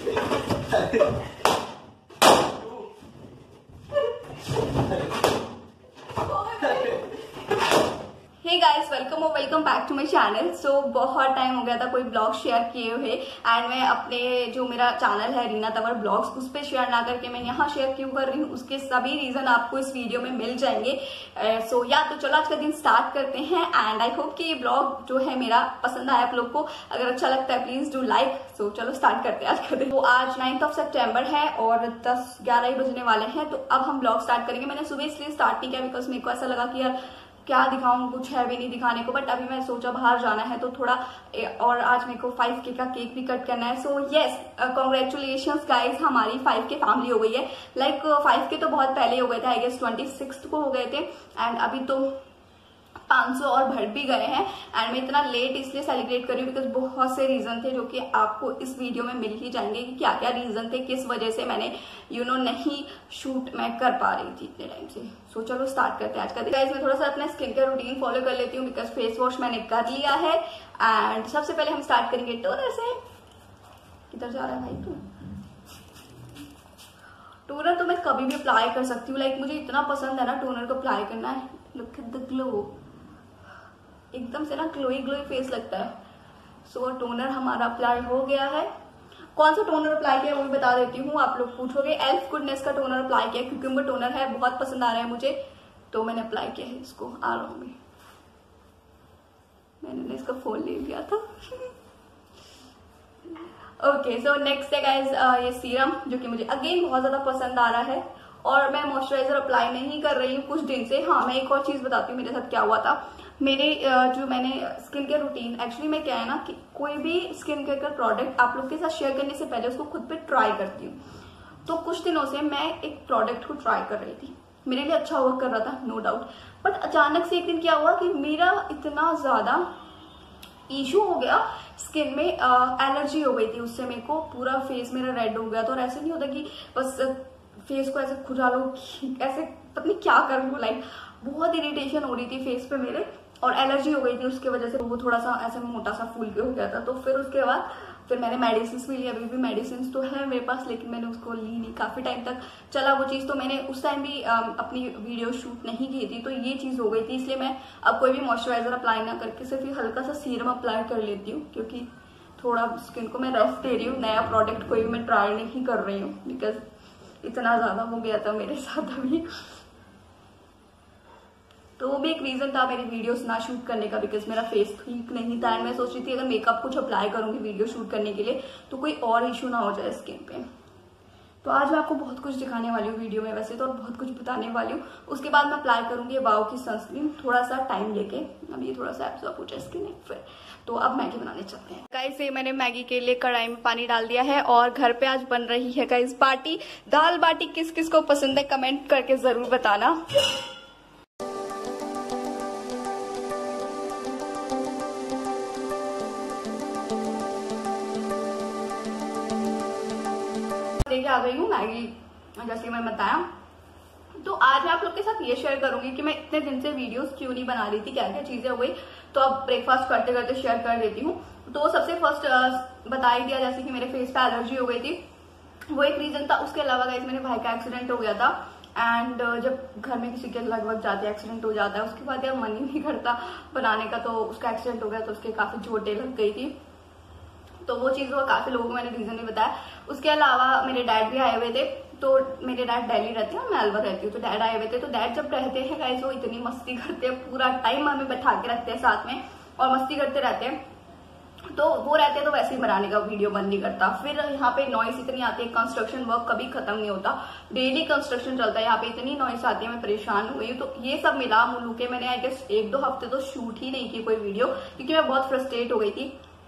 Hey guys, welcome back to my channel. So बहुत time हो गया था कोई ब्लॉग शेयर किए हुए एंड मैं अपने जो मेरा चैनल है रीना तंवर ब्लॉग्स उस पर शेयर ना करके मैं यहाँ शेयर क्यों कर रही हूँ, उसके सभी रीजन आपको इस वीडियो में मिल जाएंगे। तो चलो आज का दिन स्टार्ट करते हैं एंड आई होप कि ये ब्लॉग जो है मेरा पसंद आया आप लोग को। अगर अच्छा लगता है प्लीज डू लाइक। सो चलो स्टार्ट करते हैं आज का दिन। तो आज 9 सितंबर है और 10-11 ही बजने वाले हैं। तो अब हम ब्लॉग स्टार्ट करेंगे। मैंने सुबह इसलिए स्टार्ट नहीं किया बिकॉज मेरे को ऐसा लगा कि यार क्या दिखाऊं, कुछ है भी नहीं दिखाने को। बट अभी मैं सोचा बाहर जाना है तो थोड़ा, और आज मेरे को 5K का केक भी कट करना है। सो यस, कॉन्ग्रेचुलेशंस गाइज, हमारी 5K फैमिली हो गई है। लाइक 5K तो बहुत पहले हो गए थे, आई गेस 26 को हो गए थे एंड अभी तो 500 और बढ़ भी गए हैं। एंड मैं इतना लेट इसलिए सेलिब्रेट कर रही हूँ बिकॉज बहुत से रीजन थे जो कि आपको इस वीडियो में मिल ही जाएंगे कि क्या क्या रीजन थे, किस वजह से मैंने नहीं शूट मैं कर पा रही थी इतने टाइम से। सो चलो स्टार्ट करते हैं आज का दिन। गाइस मैं थोड़ा सा अपना स्किन केयर रूटीन फॉलो कर लेती हूँ बिकॉज फेस वॉश मैंने कर लिया है। एंड सबसे पहले हम स्टार्ट करेंगे टोनर से। किधर जा रहा है भाई तू? टोनर तो मैं कभी भी अप्लाई कर सकती हूँ। लाइक मुझे इतना पसंद है ना टोनर को अप्लाई करना है। लुक एट द ग्लो, एकदम से ना ग्लोई फेस लगता है। सो टोनर हमारा अप्लाई हो गया है। कौन सा टोनर अप्लाई किया वो भी बता देती हूँ। आप लोग पूछोगे एल्फ गुडनेस का टोनर अप्लाई किया क्योंकि उनका टोनर है बहुत पसंद आ रहा है मुझे, तो मैंने अप्लाई किया है इसको। आ रहा हूँ मैंने इसका फोन ले लिया था। ओके, सो नेक्स्ट है गाइज ये सीरम जो कि मुझे अगेन बहुत ज्यादा पसंद आ रहा है और मैं मॉइस्चराइजर अप्लाई नहीं कर रही हूँ कुछ दिन से। हाँ, मैं एक और चीज बताती हूँ मेरे साथ क्या हुआ था। मेरे जो मैंने स्किन केयर रूटीन, एक्चुअली मैं क्या है ना कि कोई भी स्किन केयर का प्रोडक्ट आप लोग के साथ शेयर करने से पहले उसको खुद पे ट्राई करती हूँ। तो कुछ दिनों से मैं एक प्रोडक्ट को ट्राई कर रही थी, मेरे लिए अच्छा वर्क कर रहा था नो डाउट। बट अचानक से एक दिन क्या हुआ कि मेरा इतना ज्यादा इशू हो गया स्किन में, एलर्जी हो गई थी उससे। मेरे को पूरा फेस मेरा रेड हो गया था और ऐसे नहीं होता कि बस फेस को ऐसे खुजा लो, ऐसे पता नहीं क्या कर लूं। लाइक बहुत इरिटेशन हो रही थी फेस पे मेरे और एलर्जी हो गई थी उसकी वजह से। वो थोड़ा सा ऐसे मोटा सा फूल के हो गया था। तो फिर उसके बाद फिर मैंने मेडिसिन भी ली। अभी भी मेडिसिन तो है मेरे पास लेकिन मैंने उसको ली नहीं, काफी टाइम तक चला वो चीज। तो मैंने उस टाइम भी अपनी वीडियो शूट नहीं की थी तो ये चीज हो गई थी। इसलिए मैं अब कोई भी मॉइस्चराइजर अप्लाई ना करके सिर्फ हल्का सा सीरम अप्लाई कर लेती हूँ क्योंकि थोड़ा स्किन को मैं रेस्ट दे रही हूँ। नया प्रोडक्ट कोई भी मैं ट्राई नहीं कर रही हूँ बिकॉज इतना ज्यादा हो गया था मेरे साथ अभी। तो वो भी एक रीजन था मेरी वीडियोस ना शूट करने का बिकॉज मेरा फेस ठीक नहीं था एंड मैं सोच रही थी अगर मेकअप कुछ अप्लाई करूंगी वीडियो शूट करने के लिए तो कोई और इशू ना हो जाए स्किन पे। तो आज मैं आपको बहुत कुछ दिखाने वाली हूँ वीडियो में वैसे तो, और बहुत कुछ बताने वाली हूँ। उसके बाद मैं अप्लाई करूंगी वाओ की सनस्क्रीन थोड़ा सा टाइम लेके। अब ये थोड़ा सा एब्जॉर्ब हो जाए स्किन फिर। तो अब मैगी बनाने चलते हैं गाइस। ये मैंने मैगी के लिए कढ़ाई में पानी डाल दिया है और घर पे आज बन रही है गाइस बाटी। दाल बाटी किस किस को पसंद है कमेंट करके जरूर बताना। लेके आ गई हूँ मैगी जैसे मैंने बताया। तो आज मैं आप लोग के साथ ये शेयर करूंगी कि मैं इतने दिन से वीडियोस क्यों नहीं बना रही थी, क्या क्या चीजें हो गई। तो अब ब्रेकफास्ट करते करते शेयर कर देती हूँ। तो सबसे फर्स्ट बता ही दिया जैसे कि मेरे फेस पे एलर्जी हो गई थी, वो एक रीजन था। उसके अलावा गाइस मेरे भाई का एक्सीडेंट हो गया था एंड जब घर में किसी के लगभग जाते एक्सीडेंट हो जाता है उसके बाद यार मन ही नहीं करता बनाने का। तो उसका एक्सीडेंट हो गया तो उसके काफी चोटें लग गई थी। तो वो चीज हुआ, काफी लोगों को मैंने रीजन नहीं बताया। उसके अलावा मेरे डैड भी आए हुए थे। तो मेरे डैड दिल्ली रहते हैं, मैं अलवर रहती हूँ। तो डैड आए हुए थे। तो डैड जब रहते हैं गाइस वो इतनी मस्ती करते हैं, पूरा टाइम हमें बैठा के रखते हैं साथ में और मस्ती करते रहते हैं। तो वो रहते हैं तो वैसे ही बनाने का वीडियो बंद नहीं करता। फिर यहाँ पे नॉइस इतनी आती है, कंस्ट्रक्शन वर्क कभी खत्म नहीं होता, डेली कंस्ट्रक्शन चलता है यहाँ पे, इतनी नॉइस आती है मैं परेशान हो गई हूँ। तो ये सब मिला मुलू के मैंने आई गेस 1-2 हफ्ते तो शूट ही नहीं की कोई वीडियो क्योंकि मैं बहुत फ्रस्ट्रेट हो गई थी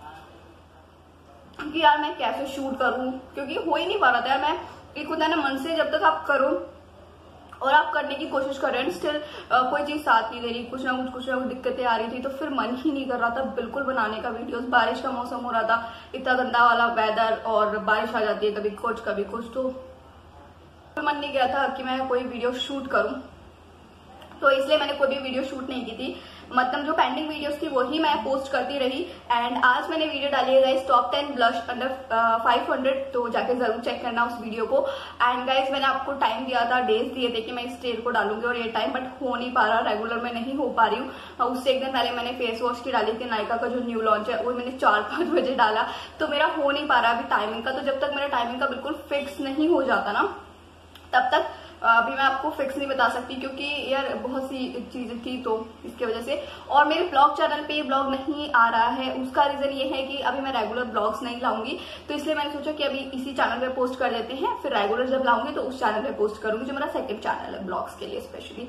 कि यार मैं कैसे शूट करूं क्योंकि हो ही नहीं पा रहा था। मैं एक होता है ना मन से, जब तक आप करो और आप करने की कोशिश कर रहे हैं स्टिल कोई चीज साथ नहीं दे रही, कुछ ना कुछ दिक्कतें आ रही थी। तो फिर मन ही नहीं कर रहा था बिल्कुल बनाने का वीडियोस। बारिश का मौसम हो रहा था, इतना गंदा वाला वेदर और बारिश आ जाती है कभी कुछ। तो मन नहीं किया था कि मैं कोई वीडियो शूट करूं। तो इसलिए मैंने कोई भी वीडियो शूट नहीं की थी। मतलब जो पेंडिंग वीडियोस थी वही मैं पोस्ट करती रही। एंड आज मैंने वीडियो डाली है गाइस टॉप 10 ब्लश अंडर 500, तो जाके जरूर चेक करना उस वीडियो को। एंड गाइस मैंने आपको टाइम दिया था, डेज दिए थे कि मैं इस डेट को डालूंगी और ये टाइम, बट हो नहीं पा रहा, रेगुलर में नहीं हो पा रही हूँ। उससे एक दिन पहले मैंने फेस वॉश की डाली थी, नायका का जो न्यू लॉन्च है, वो मैंने 4-5 बजे डाला, तो मेरा हो नहीं पा रहा अभी टाइमिंग का। तो जब तक मेरा टाइमिंग का बिल्कुल फिक्स नहीं हो जाता ना, तब तक अभी मैं आपको फिक्स नहीं बता सकती, क्योंकि यार बहुत सी चीजें थी तो इसकी वजह से। और मेरे ब्लॉग चैनल पे ब्लॉग नहीं आ रहा है, उसका रीजन ये है कि अभी मैं रेगुलर ब्लॉग्स नहीं लाऊंगी, तो इसलिए मैंने सोचा कि अभी इसी चैनल पे पोस्ट कर देते हैं, फिर रेगुलर जब लाऊंगी तो उस चैनल पे पोस्ट करूंगी, जो मेरा सेकंड चैनल है ब्लॉग्स के लिए स्पेशली।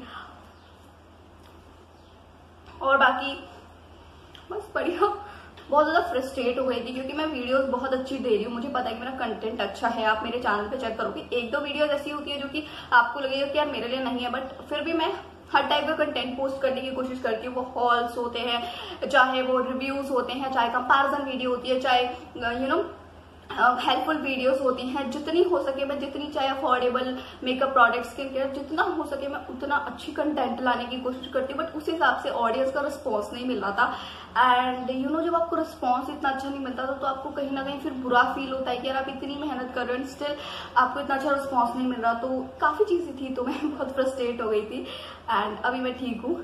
और बाकी बस बढ़िया। बहुत ज्यादा फ्रस्ट्रेट हो गई थी क्योंकि मैं वीडियोस बहुत अच्छी दे रही हूँ, मुझे पता है कि मेरा कंटेंट अच्छा है। आप मेरे चैनल पे चेक करोगे, एक दो वीडियोस ऐसी होती है जो कि आपको लगेगा कि यार मेरे लिए नहीं है, बट फिर भी मैं हर टाइप का कंटेंट पोस्ट करने की कोशिश करती हूँ। वो हॉल्स होते हैं, चाहे वो रिव्यूज होते हैं, चाहे कंपैरिजन वीडियो होती है, चाहे हेल्पफुल वीडियोस होती हैं, जितनी हो सके मैं, जितनी चाहे affordable makeup products, skin care, जितना हो सके मैं उतना अच्छी कंटेंट लाने की कोशिश करती हूँ। बट उस हिसाब से ऑडियंस का रिस्पॉन्स नहीं मिल रहा था। एंड जब आपको रिस्पॉन्स इतना अच्छा नहीं मिलता था तो आपको कहीं ना कहीं फिर बुरा फील होता है कि यार आप इतनी मेहनत कर रहे हो, स्टिल आपको इतना अच्छा रिस्पॉन्स नहीं मिल रहा। तो काफी चीजें थी, तो मैं बहुत फ्रस्ट्रेट हो गई थी। एंड अभी मैं ठीक हूँ,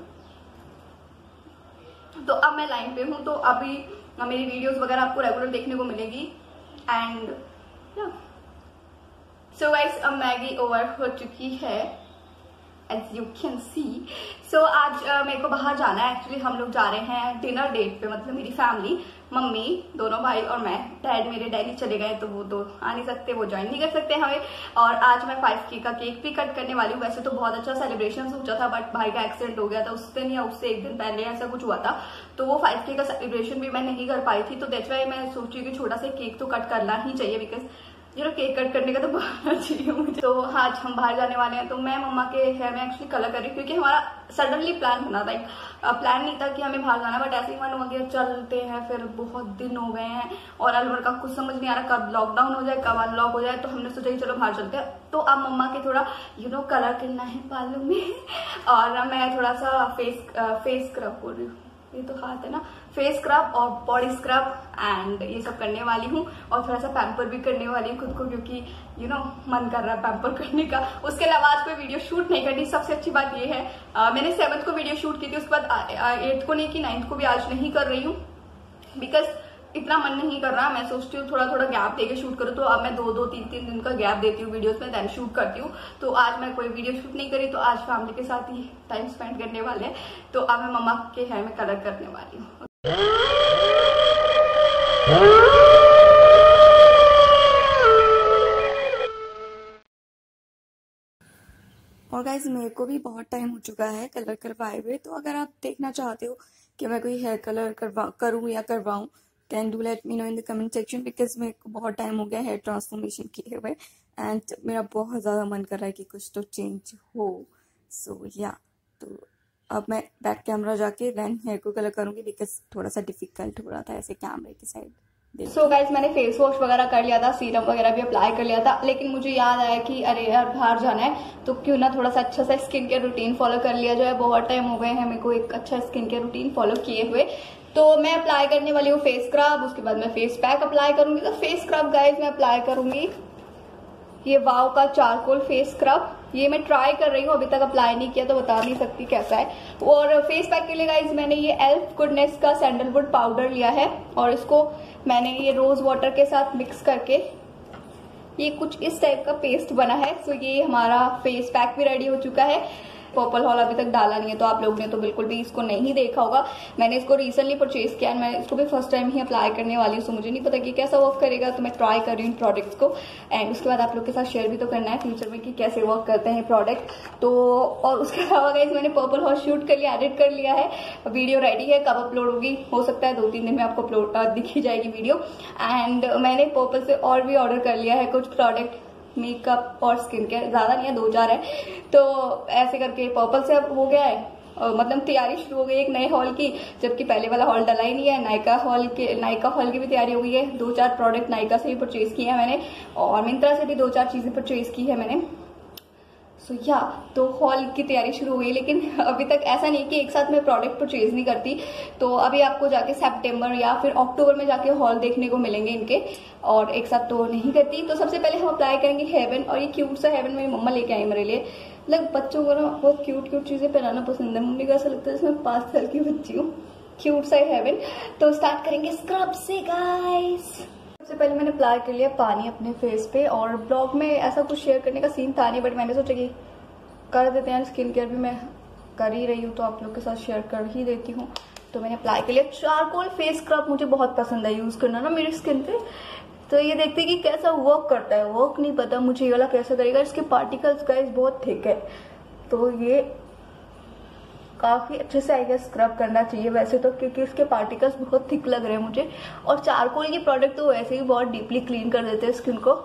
तो अब मैं लाइन पे हूँ, तो अभी मेरी वीडियोस वगैरह आपको रेगुलर देखने को मिलेगी। एंड सो गाइस, अब मैगी ओवर हो चुकी है as you can see. So आज मेरे को बाहर जाना है। एक्चुअली हम लोग जा रहे हैं डिनर डेट पे, मतलब मेरी फैमिली, मम्मी, दोनों भाई और मैं। डैड मेरे डैडी चले गए तो वो तो आ नहीं सकते, वो ज्वाइन नहीं कर सकते हमें। और आज मैं 5K का केक भी कट करने वाली हूँ। वैसे तो बहुत अच्छा सेलिब्रेशन सोचा था, बट भाई का एक्सीडेंट हो गया था उस दिन या उससे एक दिन पहले ऐसा कुछ हुआ था, तो वो 5K का सेलिब्रेशन भी मैं नहीं कर पाई थी। तो दैट्स व्हाई मैं सोची कि छोटा सा केक तो कट करना ही चाहिए, बिकॉज केक कट करने का तो बहाना चाहिए मुझे। तो आज हम बाहर जाने वाले हैं, तो मैं मम्मा के हेयर में एक्चुअली कलर कर रही हूँ, क्योंकि हमारा सडनली प्लान बना था। प्लान नहीं था कि हमें बाहर जाना, बट ऐसे ही मन हो गया चलते हैं। फिर बहुत दिन हो गए हैं और अलवर का कुछ समझ नहीं आ रहा, कब लॉकडाउन हो जाए, कब अनलॉक हो जाए, तो हमने सोचा कि चलो बाहर चलते हैं। तो अब मम्मा के थोड़ा कलर करना है बालों में, और मैं थोड़ा सा फेस स्क्रब बोल रही हूँ, ये तो हाथ है ना, फेस स्क्रब और बॉडी स्क्रब एंड ये सब करने वाली हूँ। और थोड़ा सा पैम्पर भी करने वाली हूँ खुद को, क्योंकि मन कर रहा है पैम्पर करने का। उसके अलावा आज कोई वीडियो शूट नहीं करनी। सबसे अच्छी बात ये है, मैंने 7th को वीडियो शूट की थी, उसके बाद 8th को नहीं की, 9th को भी आज नहीं कर रही हूँ, बिकॉज इतना मन नहीं कर रहा। मैं सोचती हूँ थोड़ा थोड़ा गैप देके शूट करूँ, तो अब मैं 2-2, 3-3 दिन का गैप देती हूँ वीडियोस में, देन शूट करती हूँ। तो आज मैं कोई वीडियो शूट नहीं करी, तो आज फैमिली के साथ ही टाइम स्पेंड करने वाले हैं। तो अब मैं मम्मा के हेयर में कलर करने वाली हूँ। और गाइज मेरे को भी बहुत टाइम हो चुका है कलर करवाए हुए, तो अगर आप देखना चाहते हो कि मैं कोई हेयर कलर करूँ या करवाऊँ, can do let me know in the comment section, because मेरे को बहुत टाइम हो गया हेयर ट्रांसफॉर्मेशन किए हुए, एंड मेरा बहुत ज़्यादा मन कर रहा है कि कुछ तो चेंज हो। सो या तो अब मैं बैक कैमरा जाके देन हेयर को कलर करूँगी, बिकॉज थोड़ा सा डिफिकल्ट हो रहा था ऐसे कैमरे की साइड। सो गाइज मैंने फेस वॉश वगैरह कर लिया था, सीरम वगैरह भी अप्लाई कर लिया था, लेकिन मुझे याद आया कि अरे यार बाहर जाना है, तो क्यों ना थोड़ा सा अच्छा सा स्किन केयर रूटीन फॉलो कर लिया जाए। बहुत टाइम हो गए हैं मेरे को एक अच्छा स्किन केयर रूटीन फॉलो किए हुए। तो मैं अप्लाई करने वाली हूँ फेस स्क्रब, उसके बाद मैं फेस पैक अप्लाई करूंगी। तो फेस स्क्रब गाइज मैं अप्लाई करूंगी ये वाव का चारकोल फेस स्क्रब, ये मैं ट्राई कर रही हूँ, अभी तक अप्लाई नहीं किया तो बता नहीं सकती कैसा है। और फेस पैक के लिए गाइज मैंने ये एल्फ गुडनेस का सैंडलवुड पाउडर लिया है, और इसको मैंने ये रोज वाटर के साथ मिक्स करके ये कुछ इस टाइप का पेस्ट बना है। सो ये हमारा फेस पैक भी रेडी हो चुका है। पर्पल हॉल अभी तक डाला नहीं है, तो आप लोगों ने तो बिल्कुल भी इसको नहीं देखा होगा। मैंने इसको रिसेंटली परचेज किया, मैं इसको भी फर्स्ट टाइम ही अप्लाई करने वाली हूँ, तो मुझे नहीं पता कि कैसा वर्क करेगा, तो मैं ट्राई कर रही हूँ प्रोडक्ट्स को। एंड उसके बाद आप लोग के साथ शेयर भी तो करना है फ्यूचर में कि कैसे वर्क करते हैं प्रोडक्ट। तो और उसके अलावा गाइस मैंने पर्पल हॉल शूट कर लिया, एडिट कर लिया है, वीडियो रेडी है। कब अपलोड होगी हो सकता है 2-3 दिन में आपको अपलोड दिखी जाएगी वीडियो। एंड मैंने पर्पल से और भी ऑर्डर कर लिया है कुछ प्रोडक्ट, मेकअप और स्किन केयर, ज्यादा नहीं है, 2-4 है। तो ऐसे करके पर्पल से अब हो गया है, मतलब तैयारी शुरू हो गई एक नए हॉल की, जबकि पहले वाला हॉल डला ही नहीं है। नायका हॉल की भी तैयारी हो गई है। 2-4 प्रोडक्ट नायका से भी परचेज किए हैं मैंने, और मिंत्रा से भी 2-4 चीजें परचेज की है मैंने। सो या तो हॉल की तैयारी शुरू हो गई, लेकिन अभी तक ऐसा नहीं कि एक साथ मैं प्रोडक्ट परचेज नहीं करती। तो अभी आपको जाके सितंबर या फिर अक्टूबर में जाके हॉल देखने को मिलेंगे इनके, और एक साथ तो नहीं करती। तो सबसे पहले हम अप्लाई करेंगे हेवन, और ये क्यूट सा हेवन मेरी मम्मा लेके आई मेरे लिए। मतलब बच्चों को ना बहुत क्यूट क्यूट चीजें पहनाना पसंद है, मम्मी को ऐसा लगता है इसमें 5 साल की बच्ची हूँ। क्यूट सा हेवन। तो स्टार्ट करेंगे स्क्रब से गाइस। सबसे पहले मैंने अप्लाई कर लिया पानी अपने फेस पे, और ब्लॉग में ऐसा कुछ शेयर करने का सीन था नहीं, बट मैंने सोचा कि कर देते हैं। स्किन केयर भी मैं कर ही रही हूँ तो आप लोग के साथ शेयर कर ही देती हूँ। तो मैंने अप्लाई कर लिया चारकोल फेस स्क्रब। मुझे बहुत पसंद है यूज करना ना मेरी स्किन पे। तो ये देखते हैं कि कैसा वर्क करता है। वर्क नहीं पता मुझे ये वाला कैसा करेगा। इसके पार्टिकल्स गाइस बहुत थिक है, तो ये काफी अच्छे से आई गेस स्क्रब करना चाहिए वैसे तो, क्योंकि इसके पार्टिकल्स बहुत थिक लग रहे हैं मुझे। और चारकोल की प्रोडक्ट तो वैसे ही बहुत डीपली क्लीन कर देते हैं स्किन को।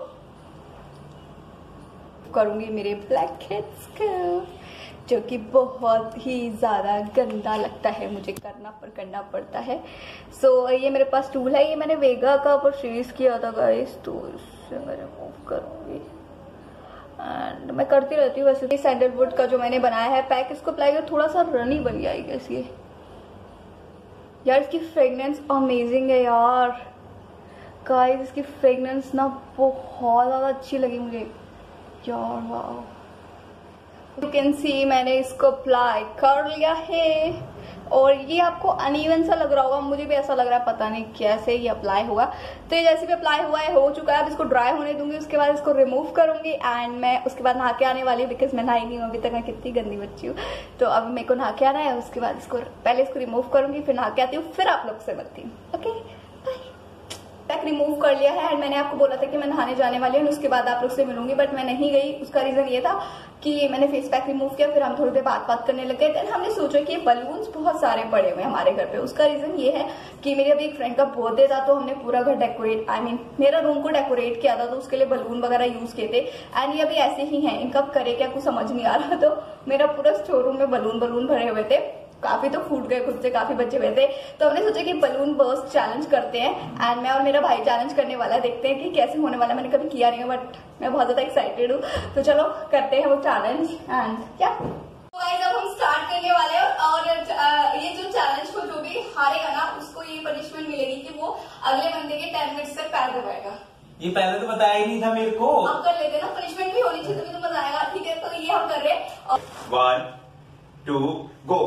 करूंगी मेरे ब्लैक हेड्स को, जो कि बहुत ही ज्यादा गंदा लगता है, मुझे करना पड़ता है। सो ये मेरे पास टूल है, ये मैंने वेगा का परचेज किया था गाइस, तो इससे मैं रिमूव करूंगी। एंड मैं करती रहती हूँ वैसे। सैंडलवुड का जो मैंने बनाया है पैक, इसको अप्लाई कर थोड़ा सा रनी बन गया है ये यार। इसकी फ्रेग्रेंस अमेजिंग है यार गाइस। इसकी फ्रेग्रेंस ना बहुत ज्यादा अच्छी लगी मुझे यार, वाह। यू कैन सी मैंने इसको अप्लाई कर लिया है, और ये आपको अनइवन सा लग रहा होगा, मुझे भी ऐसा लग रहा है, पता नहीं कैसे ये अप्लाई होगा। तो ये जैसे भी अप्लाई हुआ है, हो चुका है। अब इसको ड्राई होने दूंगी, उसके बाद इसको रिमूव करूंगी। एंड मैं उसके बाद नहा के आने वाली हूँ, बिकॉज मैं नहाई नहीं हूँ अभी तक, मैं कितनी गंदी बच्ची हूँ। तो अब मेरे को नहा के आना है, उसके बाद इसको पहले इसको रिमूव करूंगी, फिर नहा के आती हूँ, फिर आप लोग से मिलती हूँ। Okay bye. पैक रिमूव कर लिया है, एंड मैंने आपको बोला था कि मैं नहाने जाने वाली हूँ, उसके बाद आप लोग से मिलूंगी, बट मैं नहीं गई। उसका रीजन ये था कि मैंने फेस पैक रिमूव किया, फिर हम थोड़ी देर बात करने लगे। देन हमने सोचा कि बलून्स बहुत सारे पड़े हुए हैं हमारे घर पे। उसका रीजन ये है कि मेरे अभी एक फ्रेंड का बर्थडे था, तो हमने पूरा घर डेकोरेट, मेरा रूम को डेकोरेट किया था, तो उसके लिए बलून वगैरह यूज किए थे। एंड ये अभी ऐसे ही है, इनका करे क्या कुछ समझ नहीं आ रहा। तो मेरा पूरा स्टोर रूम में बलून भरे हुए थे, काफी तो फूट गए खुद से, काफी बचे हुए थे। तो हमने सोचा कि बलून बर्स्ट चैलेंज करते हैं, एंड मैं और मेरा भाई चैलेंज करने वाला है। देखते हैं कि कैसे होने वाला है। मैंने कभी किया नहीं है, बट मैं बहुत ज्यादा एक्साइटेड हूँ। तो चलो करते हैं वो चैलेंज। एंड क्या गाइस, अब हम स्टार्ट करने वाले हैं, और ये जो चैलेंज को जो भी हारेगा ना, उसको ये पनिशमेंट मिलेगी कि वो अगले बंदे के 10 मिनट्स तक पैर दबाएगा। ये पहले तो बताया ही नहीं था मेरे को। अब कर लेते ना, पनिशमेंट भी होनी चाहिए, तभी तो मजा आएगा। ठीक है, तो ये हम कर रहे हैं। 1 2 गो।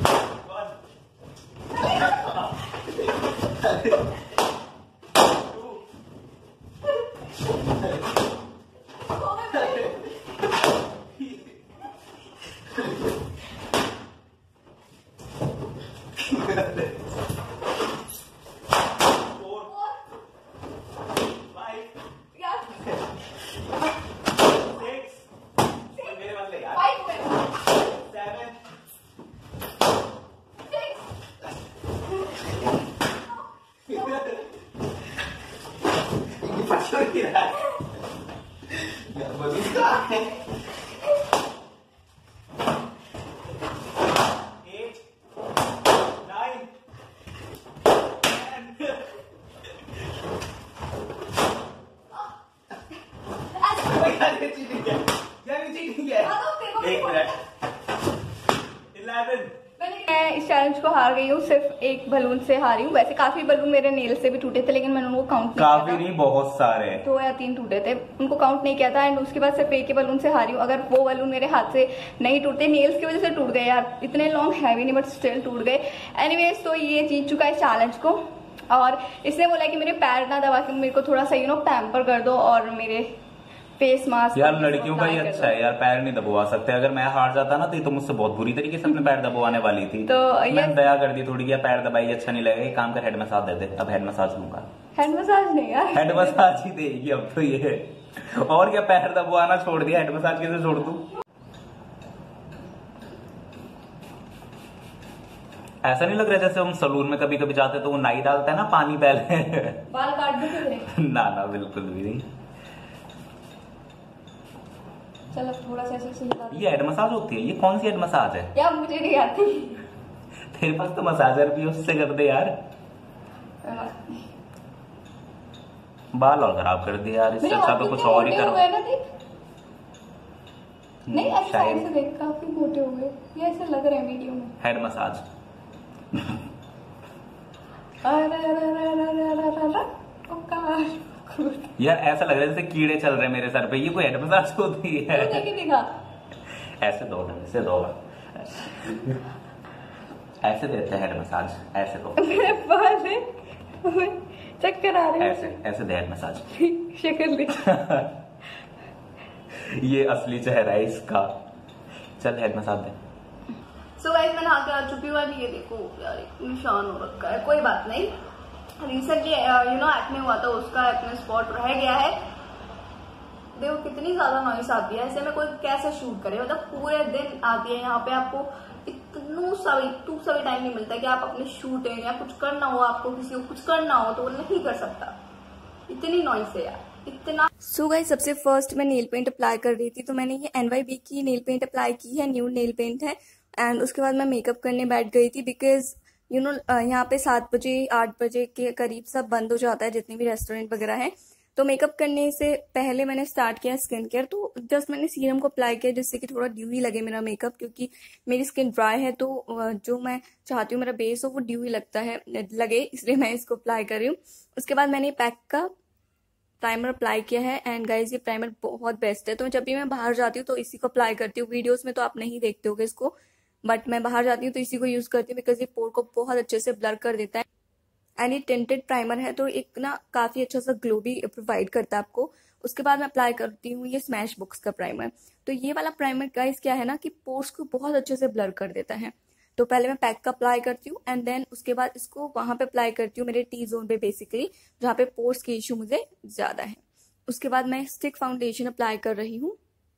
मैं इस चैलेंज को हार गई हूँ, सिर्फ एक बलून से हारी हूँ। वैसे काफी बलून मेरे नेल से भी टूटे थे, लेकिन मैंने उनको काउंट नहीं किया। काफी नहीं, बहुत सारे, 2 या 3 टूटे थे, उनको काउंट नहीं किया था। एंड उसके बाद सिर्फ एक ही बलून से हारी हूँ। अगर वो बलून मेरे हाथ से नहीं टूटते, नेल्स की वजह से टूट गए यार, इतने लॉन्ग हैवी नहीं, बट स्टिल टूट गए। एनीवेज, तो ये जीत चुका है चैलेंज को, और इसने बोला कि मेरे पैर ना दबा के मेरे को थोड़ा सा पैम्पर कर दो, और मेरे फेस मास्क। यार लड़कियों का ही अच्छा है यार, पैर नहीं दबवा सकते। अगर मैं हार जाता ना, तो ये तो मुझसे बहुत बुरी तरीके से अपने पैर दबवाने वाली थी। तो मैंने दया कर दी थोड़ी, पैर दबाई अच्छा नहीं लगेगा, काम कर हेड मसाज दे दे। अब हेड मसाज लूंगा। हेड मसाज नहीं यार, हेड मसाज ही देगी अब तो ये। और क्या, पैर दबवाना छोड़ दिया, हेड मसाज कैसे छोड़ दूं? ऐसा नहीं लग रहा जैसे हम सलून में कभी कभी जाते तो वो नाई डालता है ना पानी पहले। बाल काट दो ना ना, बिल्कुल भी नहीं। चलो थोड़ा सा ऐसे हिला। ये हेड मसाज होती है? ये कौन सी हेड मसाज है? क्या मुझे नहीं आती। तेरे पास तो मसाजर भी है, उससे कर दे यार। बाल और खराब कर दिया यार, इससे अच्छा तो कुछ और ही करो। नहीं ऐसे साइड से देख काफी मोटे हो गए, ये ऐसे लग रहे हैं वीडियो में। Head massage. यार ऐसा लग रहा है जैसे कीड़े चल रहे हैं मेरे सर पे, ये कोई हेड मसाज होती है? दिखा ऐसे दो ऐसे दो ऐसे देते हैं हेड मसाज, ऐसे दो। मेरे पास है, चक्कर आ रहे हैं। ऐसे ऐसे दे हेड मसाज। शक्ल देख। ये असली चेहरा है इसका। चल हेड मसाज दे। सो गाइस मैं नहा के आ चुकी हूँ, ये देखो यार निशान हो रखा है, कोई बात नहीं। रिसेंटली एक्ने हुआ था, उसका एक्ने स्पॉट रह गया है। देखो कितनी ज्यादा नॉइस आती है, ऐसे में कोई कैसे शूट करे, मतलब पूरे दिन आती है यहाँ पे। आपको इतनू सभी टाइम नहीं मिलता कि आप अपने शूटिंग या कुछ करना हो, आपको किसी को कुछ करना हो तो वो नहीं कर सकता, इतनी नॉइस है यार, इतना। सो गाइस सबसे फर्स्ट मैं नेल पेंट अप्लाई कर रही थी, तो मैंने ये NYB की नेल पेंट अप्लाई की है, न्यू नेल पेंट है। एंड उसके बाद मैं मेकअप करने बैठ गई थी, बिकॉज यहाँ पे 7 बजे 8 बजे के करीब सब बंद हो जाता है, जितने भी रेस्टोरेंट वगैरह है। तो मेकअप करने से पहले मैंने स्टार्ट किया स्किन केयर। तो जस्ट मैंने सीरम को अप्लाई किया जिससे कि थोड़ा ड्यूई लगे मेरा मेकअप, क्योंकि मेरी स्किन ड्राई है, तो जो मैं चाहती हूँ मेरा बेस हो वो ड्यूई लगता है लगे, इसलिए मैं इसको अप्लाई कर रही हूँ। उसके बाद मैंने पैक का प्राइमर अप्लाई किया है। एंड गाइज ये प्राइमर बहुत बेस्ट है, तो जब भी मैं बाहर जाती हूँ तो इसी को अप्लाई करती हूँ। वीडियोस में तो आप नहीं देखते होगे इसको, बट मैं बाहर जाती हूँ तो इसी को यूज करती हूँ, बिकॉज ये पोर को बहुत अच्छे से ब्लर कर देता है। एंड ये टिंटेड प्राइमर है, तो एक ना काफी अच्छा सा ग्लो भी प्रोवाइड करता है आपको। उसके बाद मैं अप्लाई करती हूँ ये स्मैश बुक्स का प्राइमर। तो ये वाला प्राइमर गाइस क्या है ना कि पोर्स को बहुत अच्छे से ब्लर कर देता है। तो पहले मैं पैक का अप्लाई करती हूँ एंड देन उसके बाद इसको वहां पे अप्लाई करती हूँ मेरे टी जोन पे, बेसिकली जहाँ पे पोर्स की इश्यू मुझे ज्यादा है। उसके बाद मैं स्टिक फाउंडेशन अप्लाई कर रही हूँ।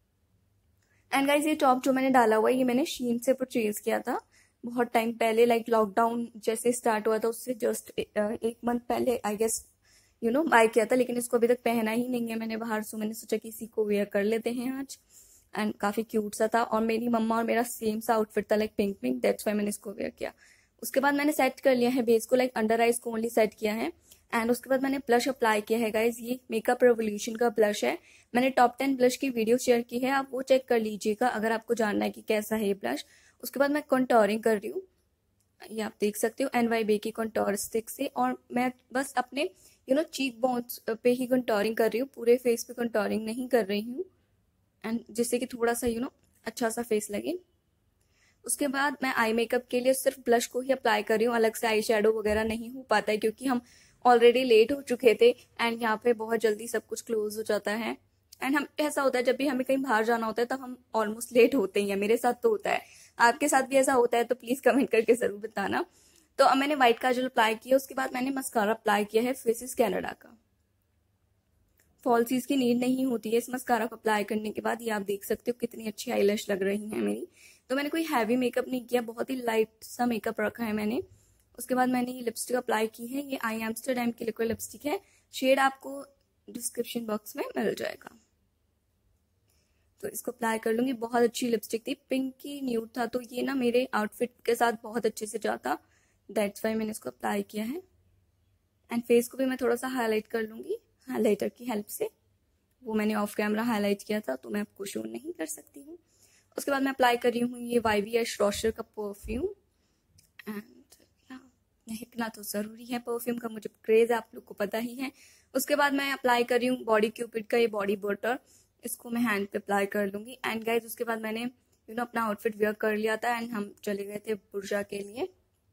एंड गाइज ये टॉप जो मैंने डाला हुआ है ये मैंने शीन से परचेज किया था बहुत टाइम पहले, लाइक लॉकडाउन जैसे स्टार्ट हुआ था उससे जस्ट 1 मंथ पहले आई गेस बाय किया था, लेकिन इसको अभी तक पहना ही नहीं है मैंने बाहर, सो मैंने सोचा कि इसी को वेयर कर लेते हैं आज। एंड काफी क्यूट सा था, और मेरी मम्मा और मेरा सेम सा आउटफिट था, like pink pink, that's why मैंने इसको वेयर किया। उसके बाद मैंने सेट कर लिया है बेस को, लाइक अंडर आइज को ओनली सेट किया है। एंड उसके बाद मैंने ब्लश अप्लाई किया है गाइज, ये मेकअप रेवोल्यूशन का ब्लश है। मैंने टॉप 10 ब्लश की वीडियो शेयर की है, आप वो चेक कर लीजिएगा अगर आपको जानना है कि कैसा है ये ब्लश। उसके बाद मैं कंटोरिंग कर रही हूँ, ये आप देख सकते हो NYB की कंटोर स्टिक से, और मैं बस अपने चीक बोन्स पे ही कंटोरिंग कर रही हूँ, पूरे फेस पे कंटोरिंग नहीं कर रही हूँ, एंड जिससे कि थोड़ा सा अच्छा सा फेस लगे। उसके बाद मैं आई मेकअप के लिए सिर्फ ब्लश को ही अप्लाई कर रही हूँ, अलग से आई शेडो वगैरह नहीं हो पाता है क्योंकि हम ऑलरेडी लेट हो चुके थे एंड यहाँ पे बहुत जल्दी सब कुछ क्लोज हो जाता है। एंड हम ऐसा होता है जब भी हमें कहीं बाहर जाना होता है तब हम ऑलमोस्ट लेट होते ही हैं, मेरे साथ तो होता है, आपके साथ भी ऐसा होता है तो प्लीज कमेंट करके जरूर बताना। तो अब मैंने व्हाइट काजल अप्लाई किया, उसके बाद मैंने मस्कारा अप्लाई किया है फेसिस कैनेडा का। फॉल्सीज की नीड नहीं होती है इस मस्कारा को अप्लाई करने के बाद, ये आप देख सकते हो कितनी अच्छी आईलैश लग रही है मेरी। तो मैंने कोई हैवी मेकअप नहीं किया, बहुत ही लाइट सा मेकअप रखा है मैंने। उसके बाद मैंने ये लिपस्टिक अप्लाई की है, ये आई एम्स्टरडैम की लिक्विड लिपस्टिक है, शेड आपको डिस्क्रिप्शन बॉक्स में मिल जाएगा। तो इसको अप्लाई कर लूंगी, बहुत अच्छी लिपस्टिक थी, पिंक की न्यूड था, तो ये ना मेरे आउटफिट के साथ बहुत अच्छे से जाता, दैट्स वाई मैंने इसको अप्लाई किया है। एंड फेस को भी मैं थोड़ा सा हाईलाइट कर लूंगी हाईलाइटर की हेल्प से, वो मैंने ऑफ कैमरा हाईलाइट किया था तो मैं आपको शो नहीं कर सकती हूँ। उसके बाद मैं अप्लाई कर रही हूँ ये YBS रॉशर का परफ्यूम, एंड महकना तो जरूरी है परफ्यूम का, मुझे क्रेज है, आप लोग को पता ही है। उसके बाद मैं अप्लाई कर रही हूँ बॉडी क्यूपिड का ये बॉडी बटर, इसको मैं हैंड पे अप्लाई कर लूंगी। एंड गाइज उसके बाद मैंने अपना आउटफिट वेयर कर लिया था एंड हम चले गए थे बुर्जा के लिए।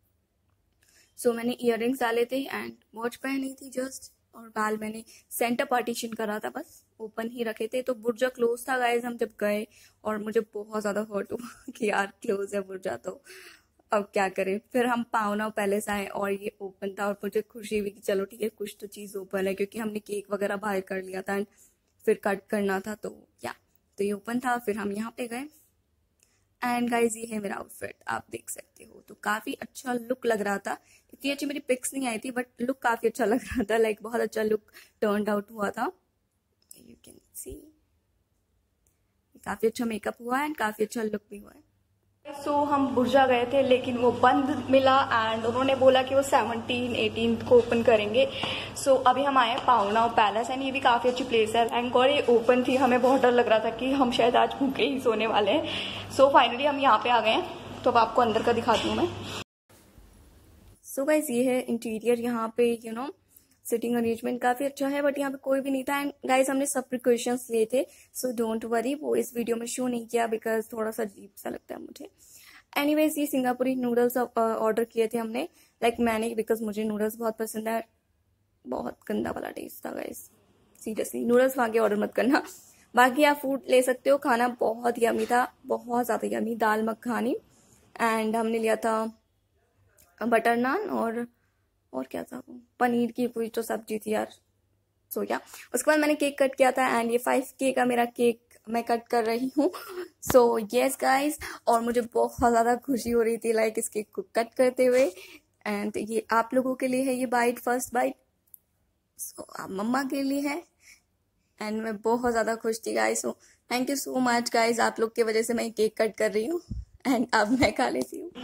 सो मैंने इयररिंग्स डाले थे एंड वॉच पहनी थी जस्ट, और बाल मैंने सेंटर पार्टीशन करा था, बस ओपन ही रखे थे। तो बुर्जा क्लोज था गाइज हम जब गए, और मुझे बहुत ज्यादा हर्ट हुआ कि यार क्लोज है बुर्जा, तो अब क्या करें। फिर हम पावना पैलेस आए और ये ओपन था, और मुझे खुशी हुई कि चलो ठीक है कुछ तो चीज ओपन है, क्योंकि हमने केक वगैरह बाय कर लिया था एंड फिर कट करना था, तो ये ओपन था। फिर हम यहाँ पे गए एंड गाइज ये है मेरा आउटफिट, आप देख सकते हो। तो काफी अच्छा लुक लग रहा था, इतनी अच्छी मेरी पिक्स नहीं आई थी बट लुक काफी अच्छा लग रहा था, लाइक बहुत अच्छा लुक टर्न आउट हुआ था। यू कैन सी काफी अच्छा मेकअप हुआ एंड काफी अच्छा लुक भी हुआ है। सो हम बुर्जा गए थे लेकिन वो बंद मिला एंड उन्होंने बोला कि वो 17-18 को ओपन करेंगे। सो अभी हम आए पावनाव पैलेस एंड ये भी काफ़ी अच्छी प्लेस है। थैंक गॉड ये ओपन थी, हमें बहुत डर लग रहा था कि हम शायद आज भूखे ही सोने वाले हैं। सो फाइनली हम यहाँ पे आ गए हैं, तो अब आपको अंदर का दिखाती हूँ मैं। सो गाइस ये है इंटीरियर, यहाँ पे यू नो सिटिंग अरेंजमेंट काफी अच्छा है, बट यहाँ पे कोई भी नहीं था। एंड गाइस हमने सब प्रिकॉशंस लिए थे, सो डोंट वरी, वो इस वीडियो में शो नहीं किया बिकॉज थोड़ा सा अजीब सा लगता है मुझे। एनीवेज ये सिंगापुरी नूडल्स ऑर्डर किए थे हमने, मैंने, बिकॉज मुझे नूडल्स बहुत पसंद है। बहुत गंदा वाला टेस्ट था गाइस, सीरियसली नूडल्स वहाँ के ऑर्डर मत करना। बाकी आप फूड ले सकते हो। खाना बहुत यमी था, बहुत ज्यादा यमी। दाल मखनी एंड हमने लिया था बटर नान और क्या था वो, पनीर की कोई तो सब्जी थी यार। सो या उसके बाद मैंने केक कट किया था एंड ये 5K का मेरा केक मैं कट कर रही हूँ। सो यस गाइस, और मुझे बहुत ज्यादा खुशी हो रही थी इस केक को कट करते हुए। एंड ये आप लोगों के लिए है ये bite, first bite. So mama के लिए है एंड मैं बहुत ज्यादा खुश थी guys. So thank you so much guys, आप लोग की वजह से मैं केक कट कर रही हूँ एंड अब मैं खा लेती हूँ।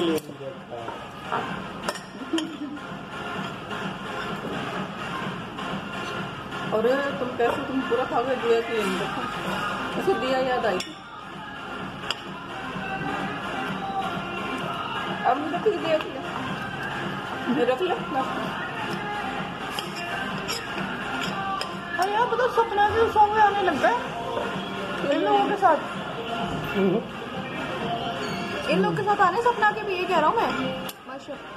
और तुम पूरा खा गए, दिया कि नहीं रखा? ऐसे दिया याद आई थी। अब नहीं रखी, दिया नहीं रख ले। अरे यार पता सपना भी सॉन्ग में आने लग गए इन लोगों के साथ, इन लोग के साथ आने सपना के भी, ये कह रहा हूँ मैं। माशाल्लाह।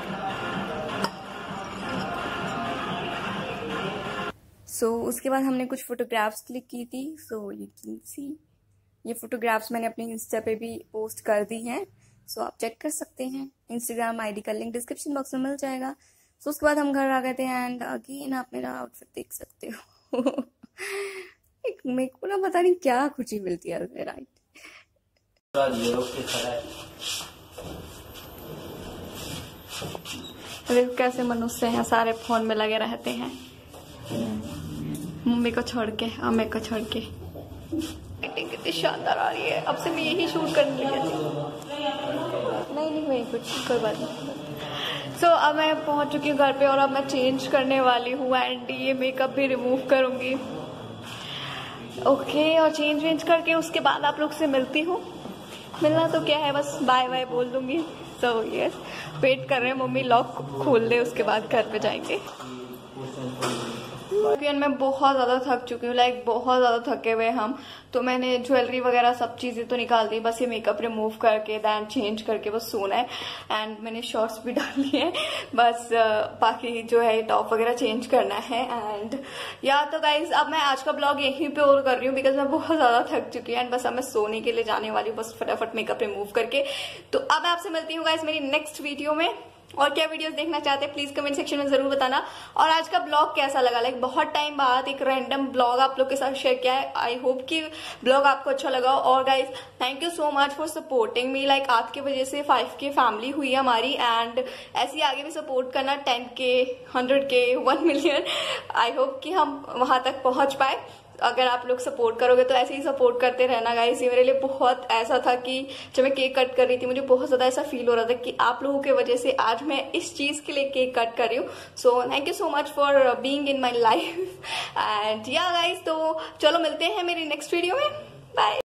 सो उसके बाद हमने कुछ फोटोग्राफ्स क्लिक की थी। सो यू कैन सी ये फोटोग्राफ्स मैंने अपने इंस्टा पे भी पोस्ट कर दी हैं, सो आप चेक कर सकते हैं। इंस्टाग्राम आईडी का लिंक डिस्क्रिप्शन बॉक्स में मिल जाएगा। सो उसके बाद हम घर आ गए थे एंड अगेन आप मेरा आउटफिट देख सकते हो। मेरे को ना पता नहीं क्या खुशी मिलती है, राइट। देखो कैसे मनुष्य हैं, सारे फोन में लगे रहते हैं, मम्मी को छोड़ के, अम्मी को छोड़ के। लाइटिंग कितनी शानदार आ रही है, अब से मैं यही शूट करने लगी थी। नहीं वही कुछ, कोई बात नहीं। सो अब मैं पहुंच चुकी हूँ घर पे और अब मैं चेंज करने वाली हूँ एंड ये मेकअप भी रिमूव करूंगी। ओके, और चेंज वेंज करके उसके बाद आप लोग से मिलती हूँ। मिलना तो क्या है, बस बाय बाय बोल दूंगी। सो यस, वेट कर रहे हैं मम्मी लॉक खोल दे, उसके बाद घर पे जाएंगे। मैं बहुत ज़्यादा थक चुकी हूँ, बहुत ज़्यादा थके हुए हम। तो मैंने ज्वेलरी वगैरह सब चीज़ें तो निकाल दी, बस ये मेकअप रिमूव करके दैन चेंज करके बस सोना है। एंड मैंने शॉर्ट्स भी डाली है, बस बाकी जो है टॉप वगैरह चेंज करना है। एंड या तो गाइज अब मैं आज का ब्लॉग यहीं पे और कर रही हूँ बिकॉज मैं बहुत ज़्यादा थक चुकी हूँ एंड बस अब मैं सोने के लिए जाने वाली हूँ, बस फटाफट मेकअप रिमूव करके। तो अब मैं आपसे मिलती हूँ गाइज मेरी नेक्स्ट वीडियो में। और क्या वीडियोस देखना चाहते हैं प्लीज कमेंट सेक्शन में जरूर बताना। और आज का ब्लॉग कैसा लगा, बहुत टाइम बाद एक रैंडम ब्लॉग आप लोग के साथ शेयर किया है। आई होप कि ब्लॉग आपको अच्छा लगा। और guys thank you so much for supporting me, आपकी वजह से 5K फैमिली हुई है हमारी एंड ऐसे ही आगे भी सपोर्ट करना। 10K, 100K, 1 million, I hope कि हम वहां तक पहुंच पाए। अगर आप लोग सपोर्ट करोगे तो ऐसे ही सपोर्ट करते रहना गाइस। ये मेरे लिए बहुत ऐसा था कि जब मैं केक कट कर रही थी मुझे बहुत ज्यादा ऐसा फील हो रहा था कि आप लोगों की वजह से आज मैं इस चीज के लिए केक कट कर रही हूँ। So thank you so much for being in my life and yeah guys, तो चलो मिलते हैं मेरी नेक्स्ट वीडियो में। बाय।